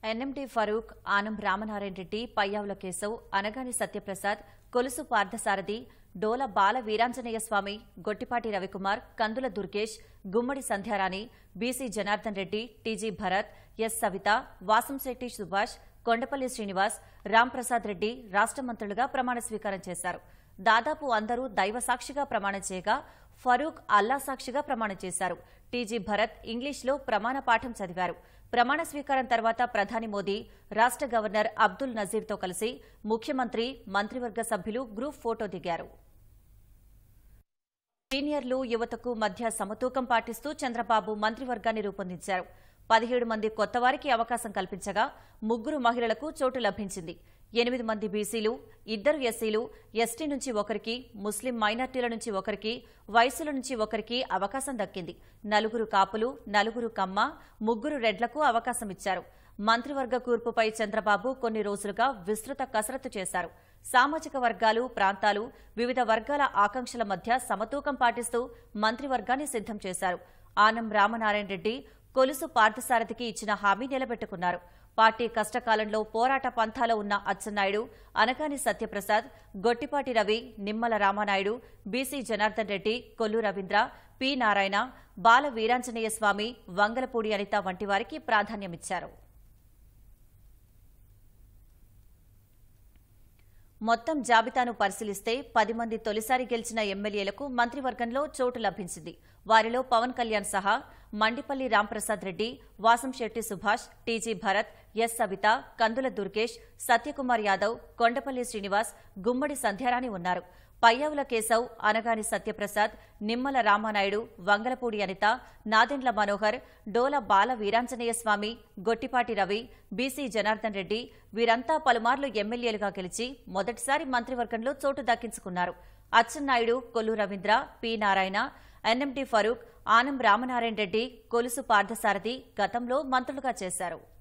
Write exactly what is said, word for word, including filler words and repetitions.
NMD Farooq, Anam Ramanarayana Reddy, Payyavula Keshav, Anagani Satyaprasad, Kolusu Parthasarathy, Dola Bala Veeranjaneya Swamy, Gottipati Ravikumar, Kandula Durgesh, Gummadi Sandhyarani, BC Janardhan Reddy, TG Bharath, S Savitha, Vasamsetti Subhash, Kondapalli Srinivas, Ramprasad Reddy రాష్ట్ర మంత్రులుగా ప్రమాణ స్వీకారం చేశారు. దాదాపు అందరూ దైవ సాక్షిగా ప్రమాణం చేయగా ఫరూక్ అల్లా సాక్షిగా ప్రమాణం చేశారు. టీజీ భరత్ ఇంగ్లీష్లో ప్రమాణ పాఠం చదివారు. ప్రమాణ స్వీకారం తర్వాత ప్రధాని మోదీ రాష్ట్ర గవర్నర్ అబ్దుల్ నజీర్తో కలిసి ముఖ్యమంత్రి, మంత్రివర్గ సభ్యులు గ్రూప్ ఫోటో దిగారు. సీనియర్లు, యువతకు మధ్య సమతూకం పాటిస్తూ చంద్రబాబు మంత్రివర్గాన్ని రూపొందించారు. పదిహేడు మంది కొత్తవారికి అవకాశం కల్పించగా ముగ్గురు మహిళలకు చోటు లభించింది. ఎనిమిది మంది బీసీలు, ఇద్దరు ఎస్సీలు, ఎస్టీ నుంచి ఒకరికి, ముస్లిం మైనార్టీల నుంచి ఒకరికి, వయసుల నుంచి ఒకరికి అవకాశం దక్కింది. నలుగురు కాపులు, నలుగురు కమ్మ, ముగ్గురు రెడ్లకు అవకాశం ఇచ్చారు. మంత్రివర్గ కూర్పుపై చంద్రబాబు కొన్ని రోజులుగా విస్తృత కసరత్తు చేశారు. సామాజిక వర్గాలు, ప్రాంతాలు, వివిధ వర్గాల ఆకాంక్షల మధ్య సమతూకం పాటిస్తూ మంత్రివర్గాన్ని సిద్దం చేశారు. ఆనం రామనారాయణ రెడ్డి కొలుసు పార్థసారథికి ఇచ్చిన హామీ నిలబెట్టుకున్నారు. పార్టీ కష్టకాలంలో పోరాట పంథాలో ఉన్న అచ్చెన్నాయుడు, అనగాని సత్యప్రసాద్, గొట్టిపాటి రవి, నిమ్మల రామానాయుడు, బీసీ జనార్దన్ రెడ్డి, కొల్లు రవీంద్ర, పి నారాయణ, బాల వీరాంజనేయ స్వామి, వంగలపూడి అనిత వంటి వారికి ప్రాధాన్యమిచ్చారు. మొత్తం జాబితాను పరిశీలిస్తే పది మంది తొలిసారి గెలిచిన ఎమ్మెల్యేలకు మంత్రివర్గంలో చోటు లభించింది. వారిలో పవన్ కళ్యాణ్ సహా మండిపల్లి రాంప్రసాద్ రెడ్డి, వాసంశెట్టి సుభాష్, టీజీ భరత్, ఎస్ సవిత, కందుల దుర్గేష్, సత్యకుమార్ యాదవ్, కొండపల్లి శ్రీనివాస్, గుమ్మడి సంధ్యారాణి ఉన్నారు. పయ్యావుల కేశవ్, అనగాని సత్యప్రసాద్, నిమ్మల రామానాయుడు, వంగలపూడి అనిత, నాదెండ్ల మనోహర్, డోల బాల వీరాంజనేయ స్వామి, గొట్టిపాటి రవి, బీసీ జనార్దన్ రెడ్డి వీరంతా పలుమార్లు ఎమ్మెల్యేలుగా గెలిచి మొదటిసారి మంత్రివర్గంలో చోటు దక్కించుకున్నారు. అచ్చెన్నాయుడు, కొల్లు రవీంద్ర, పి నారాయణ, ఎన్ఎండి ఫరూక్, ఆనం రామనారాయణ రెడ్డి, కొలుసు పార్థసారథి గతంలో మంత్రులుగా చేశారు.